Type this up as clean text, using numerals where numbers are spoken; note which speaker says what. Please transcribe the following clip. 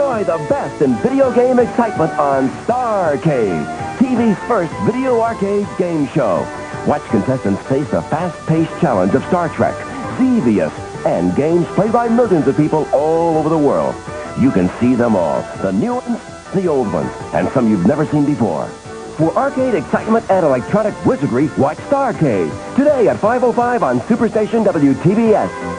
Speaker 1: Enjoy the best in video game excitement on Starcade, TV's first video arcade game show. Watch contestants face the fast-paced challenge of Star Trek, Xevious, and games played by millions of people all over the world. You can see them all, the new ones, the old ones, and some you've never seen before. For arcade excitement and electronic wizardry, watch Starcade, today at 5:05 on Superstation WTBS.